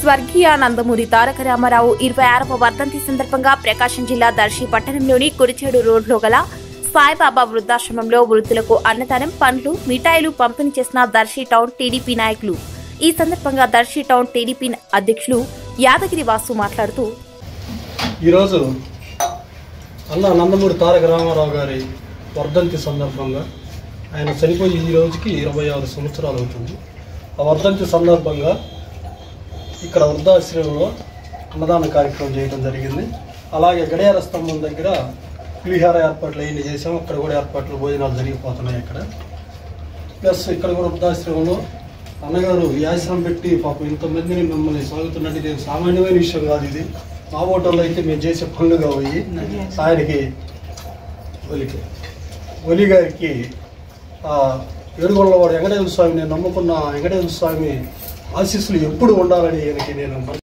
స్వర్గీయ నందమూరి తారక రామారావు 26వ వర్ధంతి సందర్భంగా ప్రకాశం జిల్లా దర్శి పట్టణంలోని కురిచేడు రోడ్లో గల సాయిబాబా వృద్ధాశ్రమంలో వృద్ధులకు అన్నదానం, పండ్లు, మిఠాయిలు పంపిణీ చేసిన దర్శి టౌన్ టీడీపీ నాయకులు. ఈ సందర్భంగా దర్శి టౌన్ టీడీపీ అధ్యక్షులు యాదగిరి వాసు మాట్లాడుతూ, ఈరోజు అన్న నందమూరి తారక రామారావు గారి వర్ధంతి సందర్భంగా ఆయన చనిపోయి ఈ రోజుకి 26 సంవత్సరాలు అవుతుంది. ఆ వర్ధంతి సందర్భంగా ఇక్కడ వృద్ధాశ్రమంలో అన్నదాన కార్యక్రమం చేయడం జరిగింది. అలాగే గడియార స్తంభం దగ్గర పులిహార ఏర్పాట్లు అయ్యి చేసాం. అక్కడ కూడా ఏర్పాట్లు భోజనాలు జరిగిపోతున్నాయి. అక్కడ ప్లస్ ఇక్కడ కూడా వృద్ధాశ్రమంలో అన్నగారు ఆశ్రమం పెట్టి పాపం ఇంతమందిని మిమ్మల్ని సాగుతున్నట్టు ఇది సామాన్యమైన విషయం కాదు. ఇది మా ఓటర్లో అయితే మేము చేసే పనులుగా పోయి ఆయనకి ఒలి గారికి ఏడుగొండలవాడు వెంకటేశ్వర స్వామి, నేను నమ్ముకున్న వెంకటేశ్వర స్వామి ఆశీస్సులు ఎప్పుడు ఉండాలని ఆయనకి నేను